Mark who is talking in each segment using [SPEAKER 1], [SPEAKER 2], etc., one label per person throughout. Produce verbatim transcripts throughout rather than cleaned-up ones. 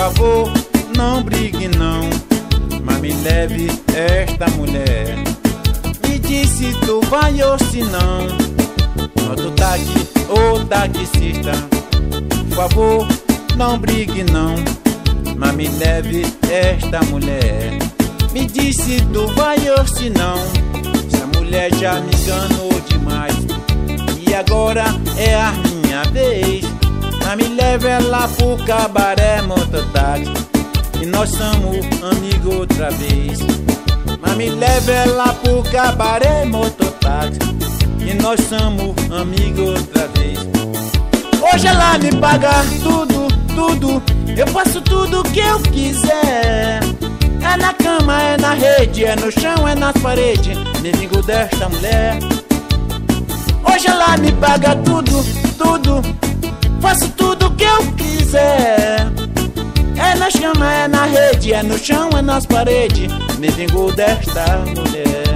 [SPEAKER 1] favor, não brigue não, mas me leve esta mulher. Me diz se tu vai ou se não. Nota o táxi ou taxista, por favor, não brigue não, mas me leve esta mulher. Me diz se tu vai ou se não. Essa mulher já me enganou demais e agora é a minha vez. Mas me leve ela pro cabaré mototáxi e nós somos amigos outra vez. Mas me leve ela pro cabaré mototáxi e nós somos amigos outra vez. Hoje ela me paga tudo, tudo, eu faço tudo que eu quiser. É na cama, é na rede, é no chão, é nas paredes. Me vingo desta mulher. Hoje ela me paga tudo, tudo, faço tudo que eu quiser. É na cama, é na rede, é no chão, é nas paredes. Me vingo desta mulher.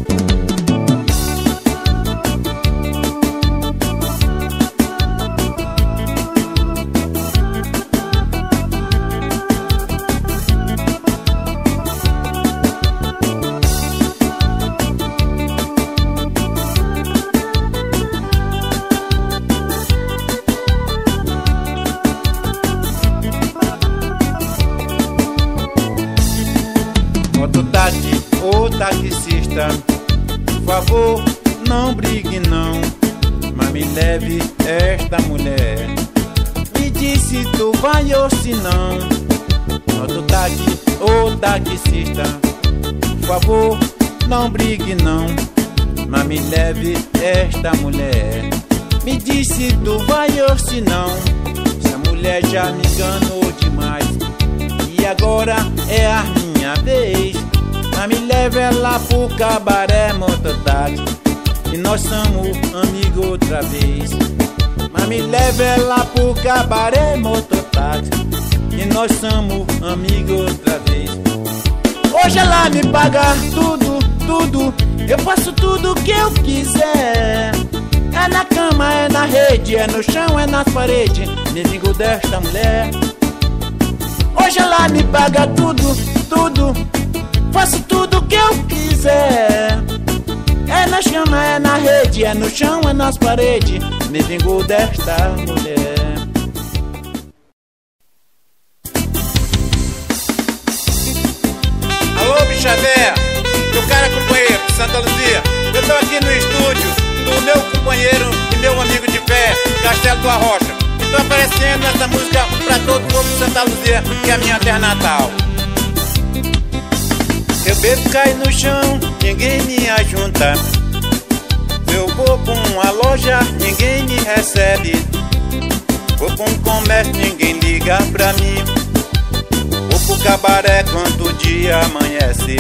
[SPEAKER 1] Mototáxi ou taxista, por favor, não brigue não, mas me leve esta mulher. Me diz se tu vai ou se não. Mototáxi ou taxista, por favor, não brigue não, mas me leve esta mulher. Me diz se tu vai ou se não. Essa mulher já me enganou demais e agora é a minha vez. Mas me leve ela pro cabaré mototáxi e nós somos amigos outra vez. Mas me leve ela pro cabaré mototáxi e nós somos amigos outra vez. Hoje ela me paga tudo, tudo, eu faço tudo que eu quiser. É na cama, é na rede, é no chão, é nas paredes. Me vingo desta mulher. Hoje ela me paga tudo, tudo, faço tudo que eu quiser. É na cama, é na rede, é no chão, é nas paredes. Me vingo desta mulher.
[SPEAKER 2] Alô, bicha véia, meu cara companheiro de Santa Luzia. Eu tô aqui no estúdio do meu companheiro e meu amigo de fé, Castelo do Arrocha. E tô aparecendo essa música pra todo o povo de Santa Luzia, que é a minha terra natal.
[SPEAKER 1] Eu bebo, cai no chão, ninguém me ajunta. Eu vou pra uma loja, ninguém me recebe. Vou pra um comércio, ninguém liga pra mim. Vou pro cabaré quando o dia amanhece.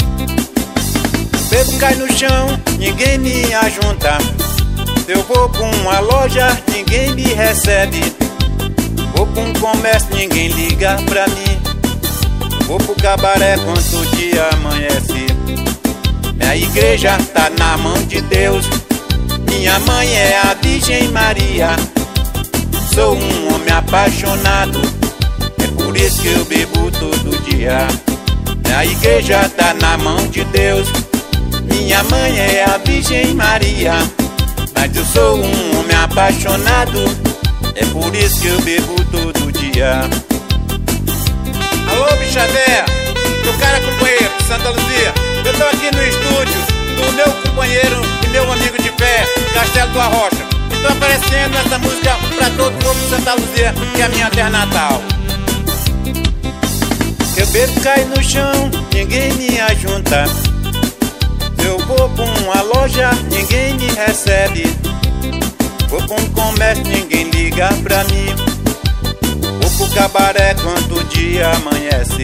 [SPEAKER 1] Bebo, cai no chão, ninguém me ajunta. Eu vou pra uma loja, ninguém me recebe. Vou pra um comércio, ninguém liga pra mim. Vou pro cabaré quando o dia amanhece. Minha igreja tá na mão de Deus. Minha mãe é a Virgem Maria. Sou um homem apaixonado, é por isso que eu bebo todo dia. Minha igreja tá na mão de Deus. Minha mãe é a Virgem Maria. Mas eu sou um homem apaixonado, é por isso que eu bebo todo dia.
[SPEAKER 2] Alô, bicha véia, meu cara companheiro de Santa Luzia. Eu tô aqui no estúdio do meu companheiro e meu amigo de fé, Castelo do Arrocha. E tô aparecendo essa música pra todo o povo de Santa Luzia, que é a minha terra natal.
[SPEAKER 1] Eu bebo, cai no chão, ninguém me ajunta. Eu vou pra uma loja, ninguém me recebe. Vou pra um comércio, ninguém liga pra mim. Vou pro cabaré quando o dia amanhece.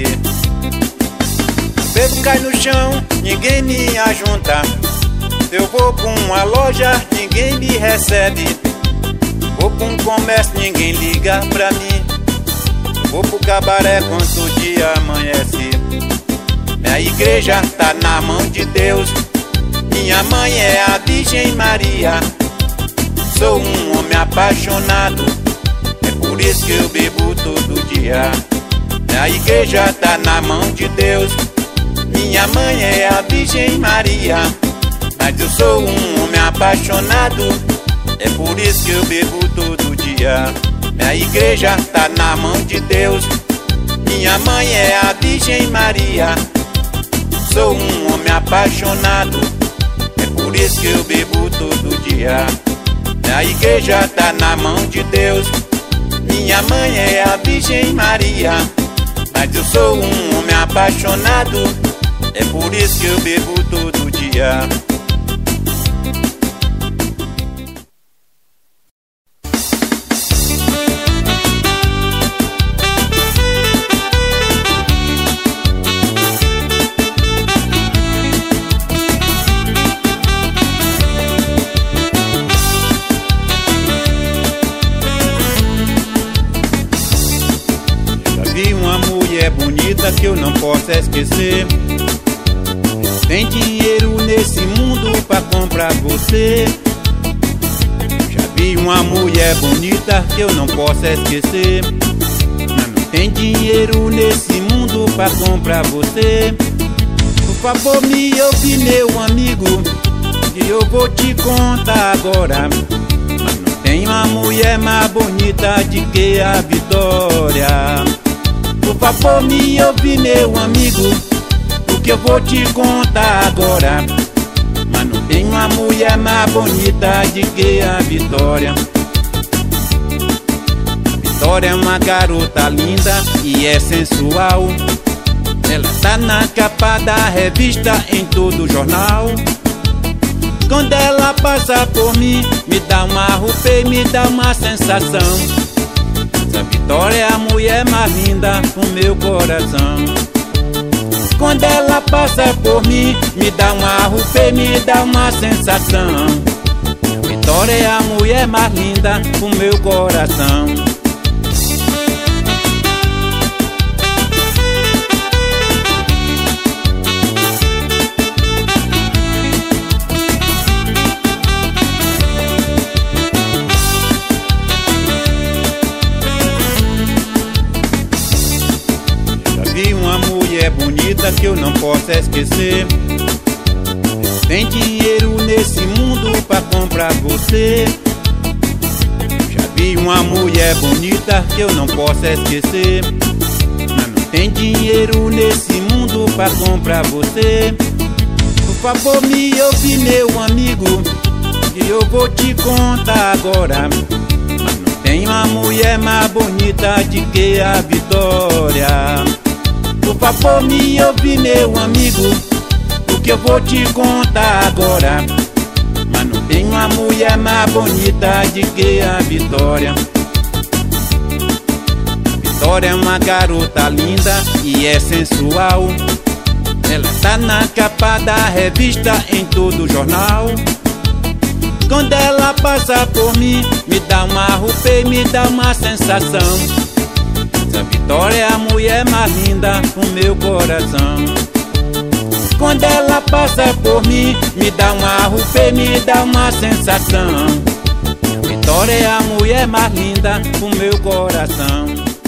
[SPEAKER 1] Bebo, cai no chão, ninguém me ajunta. Eu vou pra uma loja, ninguém me recebe. Vou pra um comércio, ninguém liga pra mim. Vou pro cabaré quando o dia amanhece. Minha igreja tá na mão de Deus. Minha mãe é a Virgem Maria. Sou um homem apaixonado, é por isso que eu bebo todo dia. Minha igreja tá na mão de Deus. Minha mãe é a Virgem Maria. Mas eu sou um homem apaixonado, é por isso que eu bebo todo dia. Minha igreja tá na mão de Deus. Minha mãe é a Virgem Maria. Sou um homem apaixonado, é por isso que eu bebo todo dia. Minha igreja tá na mão de Deus. Minha mãe é a Virgem Maria. Mas eu sou um homem apaixonado, é por isso que eu bebo todo dia.
[SPEAKER 2] É bonita que eu não posso esquecer. Tem dinheiro nesse mundo pra comprar você. Já vi uma mulher bonita que eu não posso esquecer. Mas não tem dinheiro nesse mundo pra comprar você. Por favor me ouve, meu amigo, que eu vou te contar agora. Mas não tem uma mulher mais bonita de que a Vitória. Por favor me ouve, meu amigo, o que eu vou te contar agora. Mas não tem uma mulher mais bonita de que a Vitória. A Vitória é uma garota linda e é sensual. Ela tá na capa da revista, em todo jornal. Quando ela passa por mim, me dá uma arrupia, me dá uma sensação. A Vitória é a mulher mais linda do meu coração. Quando ela passa por mim, me dá uma arrupia, me dá uma sensação. A Vitória é a mulher mais linda do meu coração. É bonita que eu não posso esquecer. Tem dinheiro nesse mundo pra comprar você. Já vi uma mulher bonita que eu não posso esquecer. Mas não tem dinheiro nesse mundo pra comprar você. Por favor me ouve, meu amigo, que eu vou te contar agora. Mas não tem uma mulher mais bonita de que a Vitória. Por favor me ouve, meu amigo, o que eu vou te contar agora. Mas não tem uma mulher mais bonita de que a Vitória. A Vitória é uma garota linda e é sensual. Ela tá na capa da revista, em todo jornal. Quando ela passa por mim, me dá uma arrupia, me dá uma sensação. A Vitória é a mulher mais linda do meu coração. Quando ela passa por mim, me dá uma arrupia, me dá uma sensação. A Vitória é a mulher mais linda do meu coração.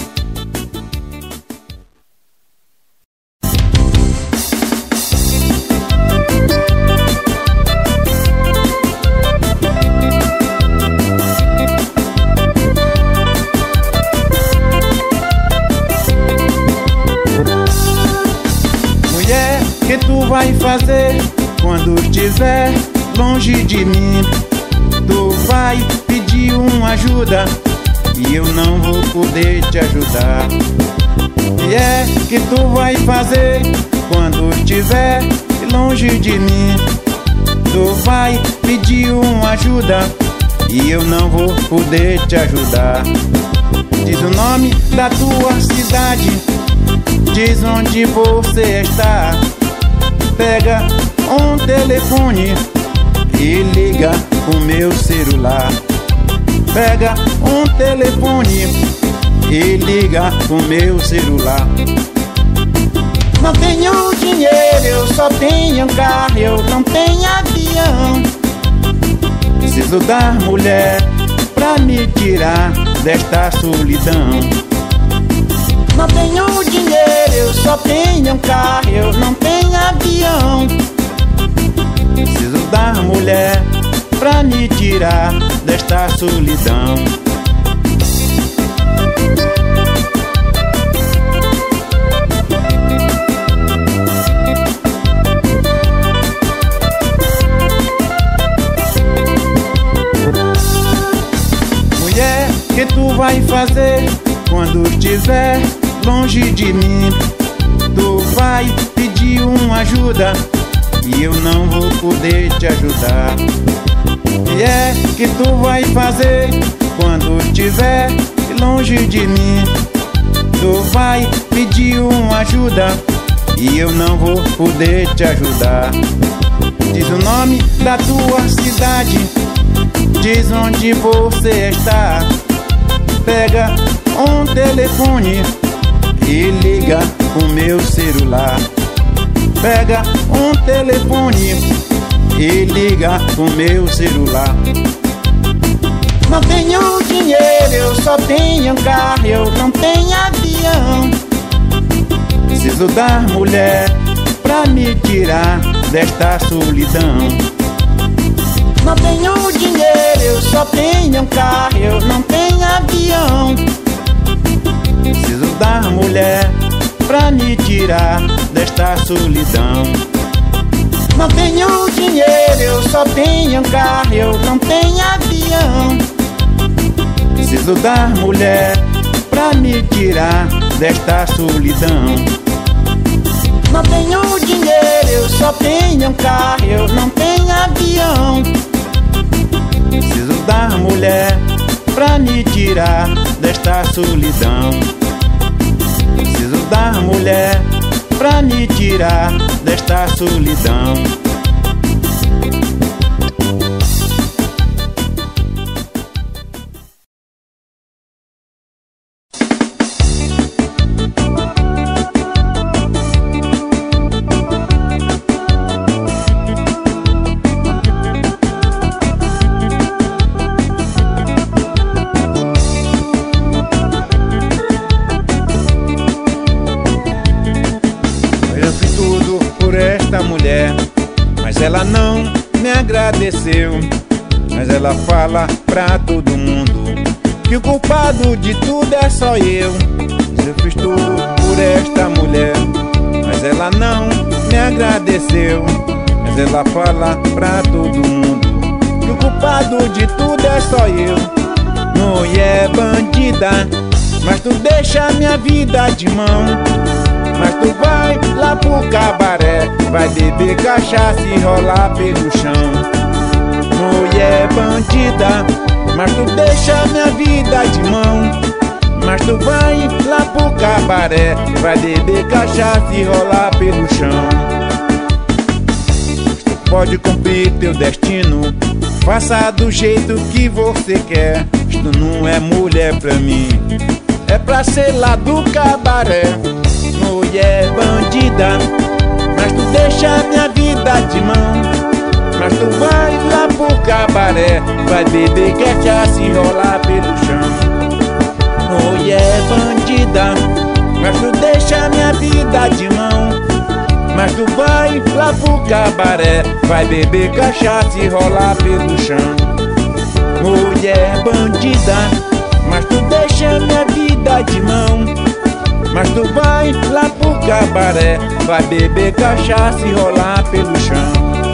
[SPEAKER 1] Que tu vai fazer quando estiver longe de mim? Tu vai pedir uma ajuda e eu não vou poder te ajudar. E é que tu vai fazer quando estiver longe de mim? Tu vai pedir uma ajuda e eu não vou poder te ajudar. Diz o nome da tua cidade, diz onde você está. Pega um telefone e liga o meu celular. Pega um telefone e liga o meu celular. Não tenho dinheiro, eu só tenho carro, eu não tenho avião. Preciso da mulher pra me tirar desta solidão. Não tenho dinheiro, só tenho um carro, eu não tenho avião. Preciso da mulher pra me tirar desta solidão. Mulher, que tu vai fazer quando estiver longe de mim? Tu vai pedir uma ajuda e eu não vou poder te ajudar. E é que tu vai fazer quando estiver longe de mim? Tu vai pedir uma ajuda e eu não vou poder te ajudar. Diz o nome da tua cidade, diz onde você está. Pega um telefone e liga o meu celular. Pega um telefone e liga o meu celular. Não tenho dinheiro, eu só tenho um carro, eu não tenho avião. Preciso da mulher pra me tirar desta solidão. Não tenho dinheiro, eu só tenho um carro, eu não tenho avião. Preciso da mulher pra me tirar desta solidão. Não tenho dinheiro, eu só tenho um carro, eu não tenho avião. Preciso da mulher pra me tirar desta solidão. Não tenho dinheiro, eu só tenho um carro, eu não tenho avião. Preciso da mulher pra me tirar desta solidão. Preciso da mulher pra me tirar desta solidão. Mas ela não me agradeceu. Mas ela fala pra todo mundo que o culpado de tudo é só eu. Eu fiz tudo por esta mulher, mas ela não me agradeceu. Mas ela fala pra todo mundo que o culpado de tudo é só eu. Mulher bandida, mas tu deixa minha vida de mão. Mas tu vai lá pro cabaré, vai beber cachaça e rolar pelo chão. Mulher bandida, mas tu deixa minha vida de mão. Mas tu vai lá pro cabaré, vai beber cachaça e rolar pelo chão. Tu pode cumprir teu destino, faça do jeito que você quer. Isto não é mulher pra mim, é pra ser lá do cabaré. Mulher bandida, mas tu deixa minha vida de mão. Mas tu vai lá pro cabaré, vai beber cachaça e rolar pelo chão. Mulher bandida, mas tu deixa minha vida de mão. Mas tu vai lá pro cabaré, vai beber cachaça e rolar pelo chão. Mulher bandida, mas tu deixa minha vida de mão. Mas tu vai lá pro cabaré, vai beber cachaça e rolar pelo chão.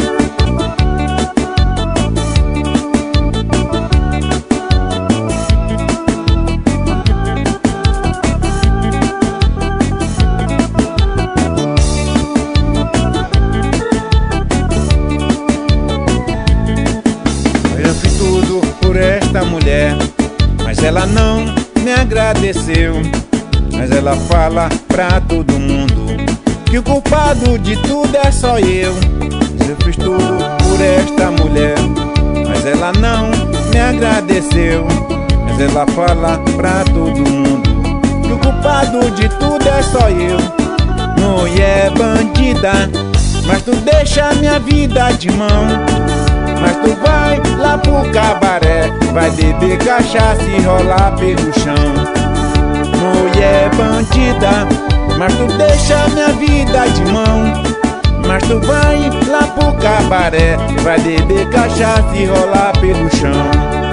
[SPEAKER 1] Eu fiz tudo por esta mulher, mas ela não me agradeceu. Mas ela fala pra todo mundo que o culpado de tudo é só eu. Eu fiz tudo por esta mulher, mas ela não me agradeceu. Mas ela fala pra todo mundo que o culpado de tudo é só eu. Mulher bandida, mas tu deixa minha vida de mão. Mas tu vai lá pro cabaré, vai beber cachaça e rolar pelo chão. Mulher bandida, mas tu deixa minha vida de mão. Mas tu vai lá pro cabaré, vai beber cachaça e rolar pelo chão.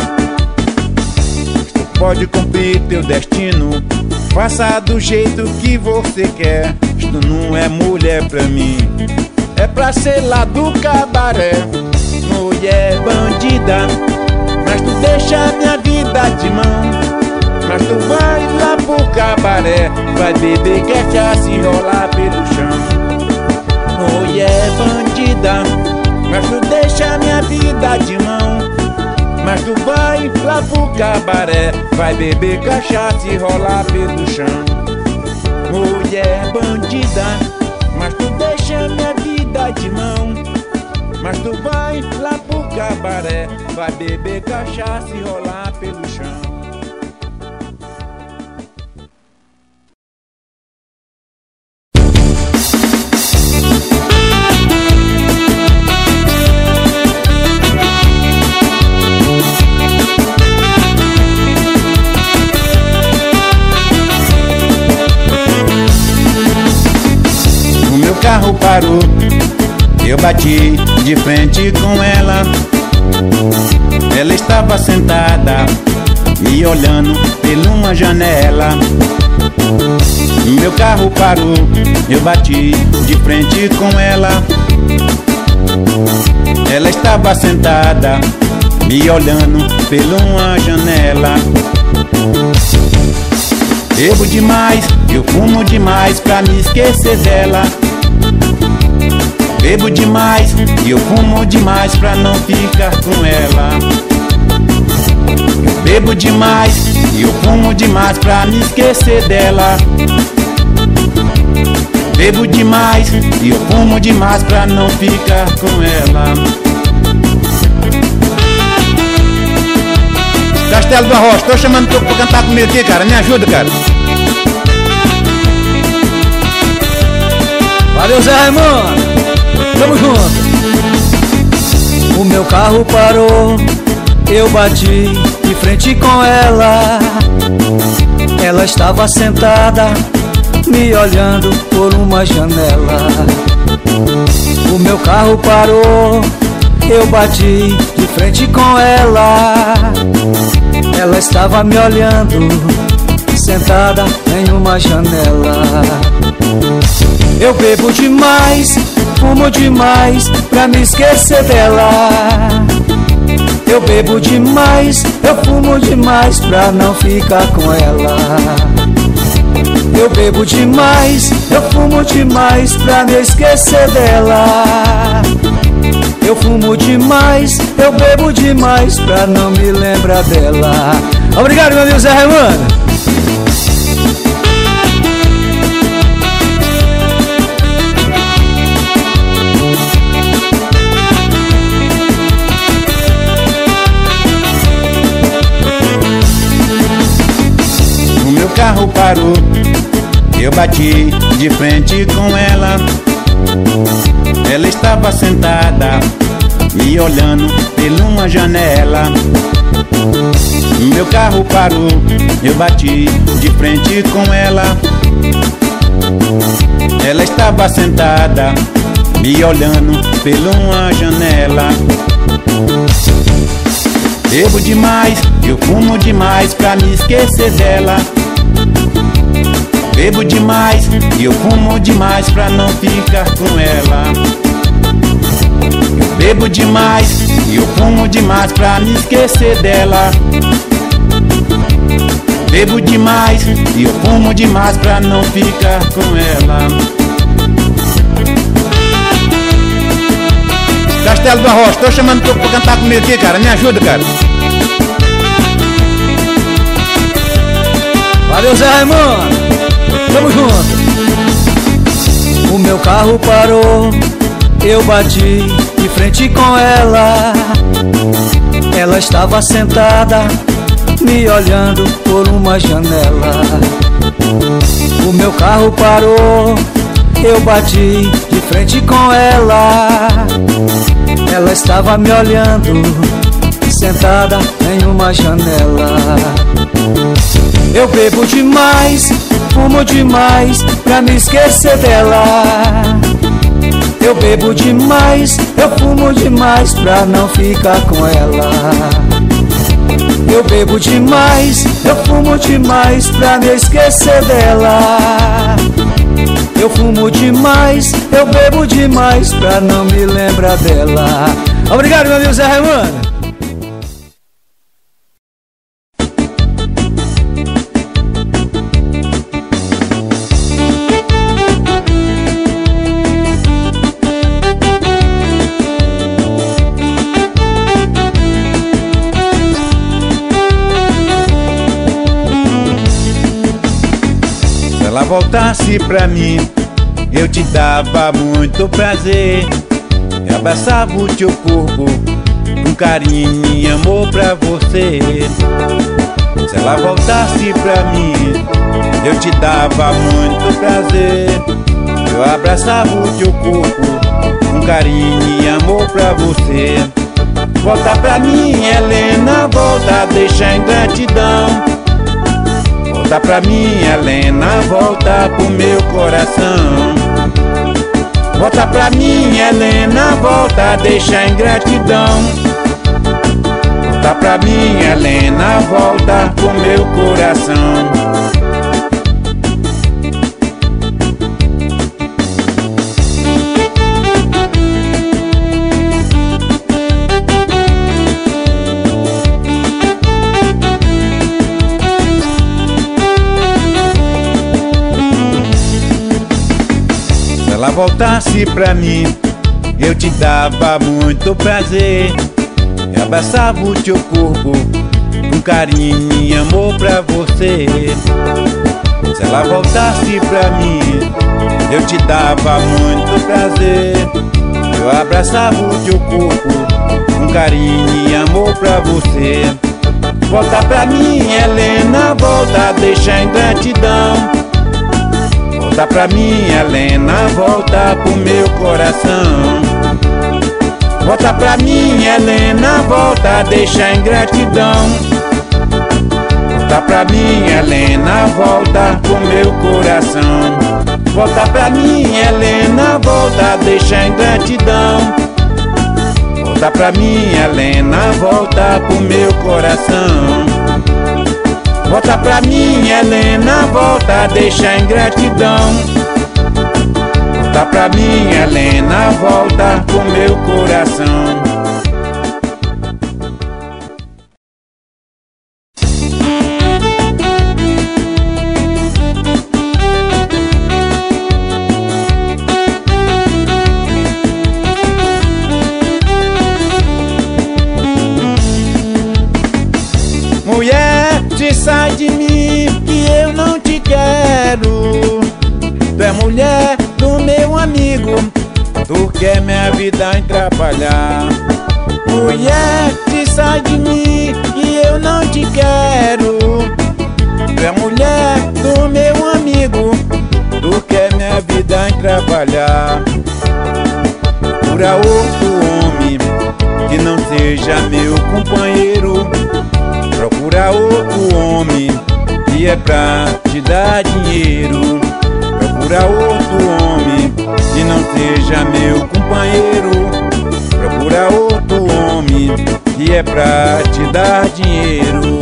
[SPEAKER 1] Mas tu pode cumprir teu destino, faça do jeito que você quer. Isto não é mulher pra mim, é pra ser lá do cabaré. Mulher bandida, mas tu deixa minha vida de mão. Mas tu vai lá pro cabaré, vai beber cachaça e rolar pelo chão. Mulher bandida, mas tu deixa minha vida de mão. Mas tu vai lá pro cabaré, vai beber cachaça e rolar pelo chão. Mulher bandida, mas tu deixa minha vida de mão. Mas tu vai lá pro cabaré, vai beber cachaça e rolar pelo chão. O carro parou, eu bati de frente com ela. Ela estava sentada, me olhando pela uma janela. Meu carro parou, eu bati de frente com ela. Ela estava sentada, me olhando pela uma janela. Bebo demais, eu fumo demais pra me esquecer dela. Bebo demais e eu fumo demais pra não ficar com ela. Bebo demais e eu fumo demais pra me esquecer dela. Bebo demais e eu fumo demais pra não ficar com ela. Castelo do Arrocha, tô chamando tu pra cantar comigo aqui, cara. Me ajuda, cara.
[SPEAKER 3] Valeu, Zé Raimundo. Tamo junto. O meu carro parou, eu bati de frente com ela. Ela estava sentada, me olhando por uma janela. O meu carro parou, eu bati de frente com ela. Ela estava me olhando, sentada em uma janela. Eu bebo demais, fumo demais pra me esquecer dela. Eu bebo demais, eu fumo demais pra não ficar com ela. Eu bebo demais, eu fumo demais pra me esquecer dela. Eu fumo demais, eu bebo demais pra não me lembrar dela. Obrigado, meu amigo Zé Raimundo.
[SPEAKER 1] O carro parou, eu bati de frente com ela. Ela estava sentada, me olhando pela uma janela. Meu carro parou, eu bati de frente com ela. Ela estava sentada, me olhando pela uma janela. Bebo demais, eu fumo demais pra me esquecer dela. Bebo demais e eu fumo demais pra não ficar com ela. Eu bebo demais e eu fumo demais pra me esquecer dela. Bebo demais e eu fumo demais pra não ficar com ela. Castelo do Arrocha, tô chamando tu pra cantar comigo aqui, cara. Me ajuda, cara.
[SPEAKER 3] Valeu, Zé Raimundo. Tamo junto. O meu carro parou, eu bati de frente com ela. Ela estava sentada, me olhando por uma janela. O meu carro parou, eu bati de frente com ela. Ela estava me olhando, sentada em uma janela. Eu bebo demais, fumo demais pra me esquecer dela. Eu bebo demais, eu fumo demais pra não ficar com ela. Eu bebo demais, eu fumo demais pra me esquecer dela. Eu fumo demais, eu bebo demais pra não me lembrar dela. Obrigado, meu amigo Zé Raimundo.
[SPEAKER 1] Se ela voltasse pra mim, eu te dava muito prazer. Eu abraçava o teu corpo com carinho e amor pra você. Se ela voltasse pra mim, eu te dava muito prazer. Eu abraçava o teu corpo com carinho e amor pra você. Volta pra mim, Helena, volta, deixa ingratidão. Volta pra mim, Helena, volta pro meu coração. Volta pra mim, Helena, volta, deixa ingratidão. Volta pra mim, Helena, volta pro meu coração. Se ela voltasse pra mim, eu te dava muito prazer. Eu abraçava o teu corpo com carinho e amor pra você. Se ela voltasse pra mim, eu te dava muito prazer. Eu abraçava o teu corpo com carinho e amor pra você. Volta pra mim, Helena, volta, deixa ingratidão. Volta pra mim, Helena, volta pro meu coração. Volta pra mim, Helena, volta, deixa ingratidão. Volta pra mim, Helena, volta pro meu coração. Volta pra mim, Helena, volta, deixa ingratidão. Volta pra mim, Helena, volta pro meu coração. Volta pra mim, Helena, volta, deixa ingratidão. Volta pra mim, Helena, volta pro meu coração. Mulher, te sai de mim que eu não te quero. Tu é mulher do meu amigo, tu quer minha vida atrapalhar. Mulher, te sai de mim que eu não te quero. Tu é mulher do meu amigo, tu quer minha vida atrapalhar. Procura outro homem que não seja meu companheiro. Procura outro homem que é pra te dar dinheiro. Procura outro homem que não seja meu companheiro. Procura outro homem que é pra te dar dinheiro.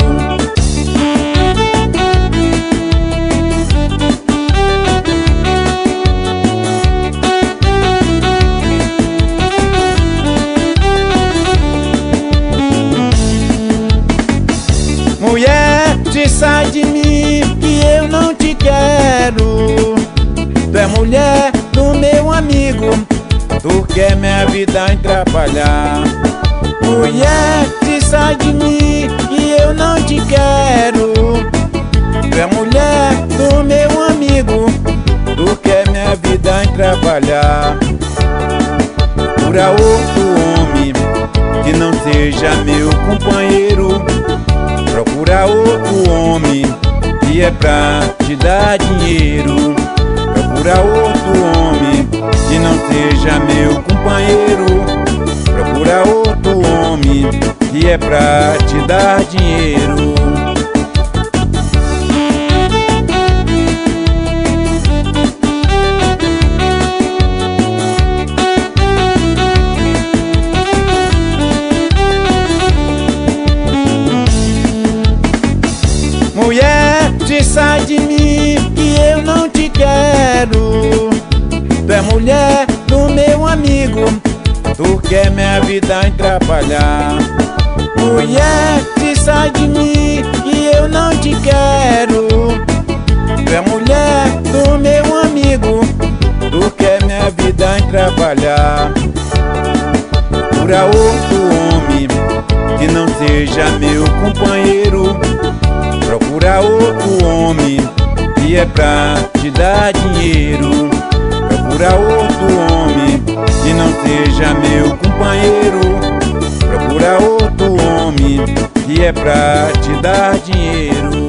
[SPEAKER 1] Mulher, te sai de mim que eu não te quero. Tu é mulher do meu amigo, tu quer minha vida atrapalhar. Mulher, te sai de mim que eu não te quero. Tu é mulher do meu amigo, tu quer minha vida atrapalhar. Procura outro homem que não seja meu companheiro. Procura outro homem que é pra te dar dinheiro. Procura outro homem que não seja meu companheiro. Procura outro homem que é pra te dar dinheiro. quer minha vida atrapalhar. Mulher, se sai de mim que eu não te quero. Tu é mulher do meu amigo, tu quer minha vida atrapalhar. Procura outro homem que não seja meu companheiro. Procura outro homem que é pra te dar dinheiro. Procura outro homem que não seja meu companheiro. Procura outro homem que é pra te dar dinheiro.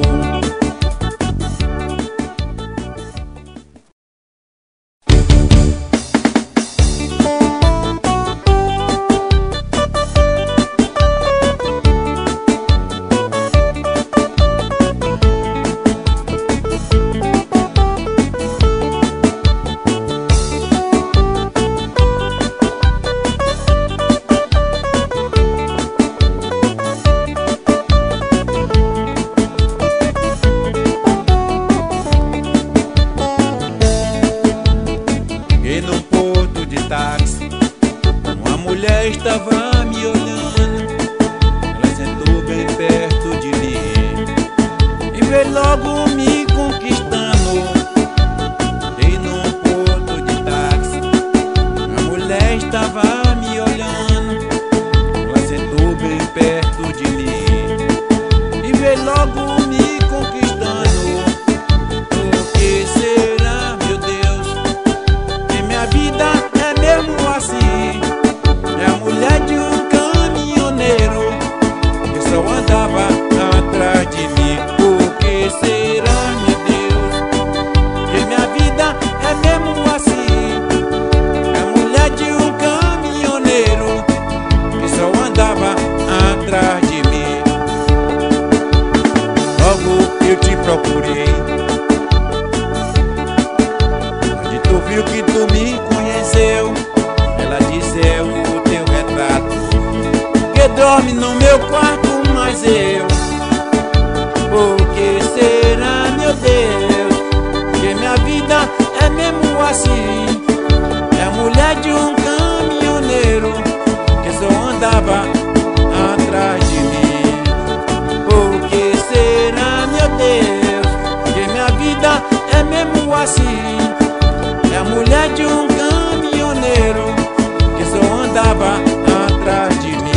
[SPEAKER 1] Estava me olhando, ela sentou bem perto de mim e veio logo me conquistando. Dei num ponto de táxi, a mulher estava me olhando, ela sentou bem perto de mim e veio logo me conquistando. Por que será, meu Deus, que minha vida é mesmo assim? É a mulher de um caminhoneiro que só andava atrás de mim. Por que será, meu Deus, que minha vida é mesmo assim? É a mulher de um caminhoneiro que só andava atrás de mim. Logo eu te procurei, onde tu viu que tu me conheceu. Ela disse é o que dorme no meu quarto, mas eu. Por que será, meu Deus, que minha vida é mesmo assim? É a mulher de um caminhoneiro que só andava atrás de mim. Por que será, meu Deus, que minha vida é mesmo assim? É a mulher de um caminhoneiro que só andava atrás de mim.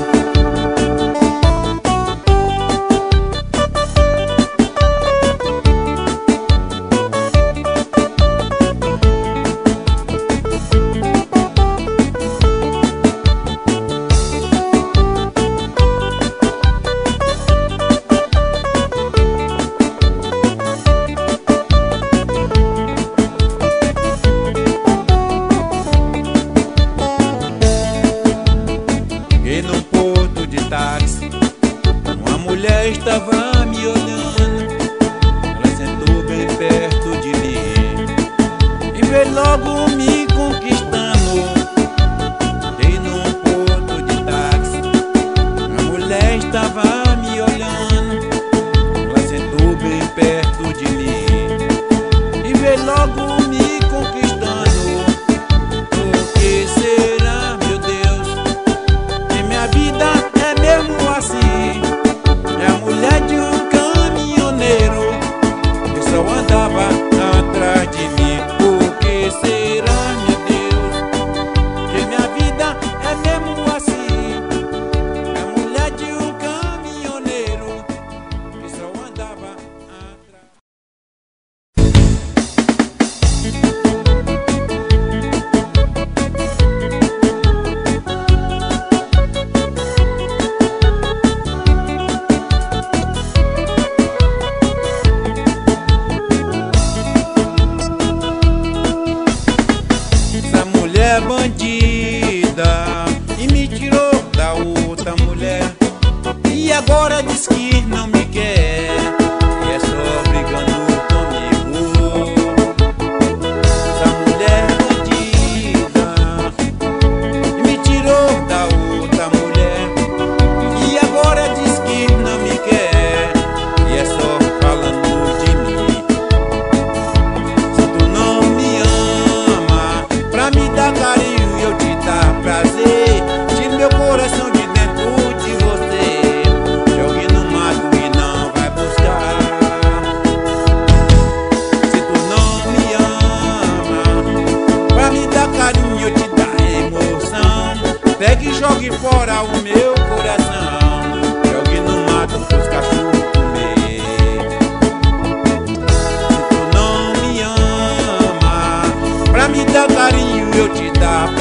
[SPEAKER 1] Estava me olhando, ela sentou bem perto de mim e veio logo me conquistando. Dei num ponto de táxi, a mulher estava me olhando, ela sentou bem perto de mim e veio logo me conquistando. Por que será, meu Deus, que minha vida é mesmo assim? É a mulher de um caminhoneiro que só andava atrás de mim. Por que será, meu Deus, que minha vida é mesmo assim? É a mulher de um caminhoneiro que só andava atrás. Bandida e me tirou da outra mulher e agora diz que não me quer e é só brigando comigo. Essa mulher bandida e me tirou da outra mulher e agora diz que não me quer e é só falando de mim. Se tu não me ama pra me dar carinho e eu te dar prazer, matar o meu coração, jogue no mato pros cachorros comer. Se tu não me ama, pra me dar carinho eu te dar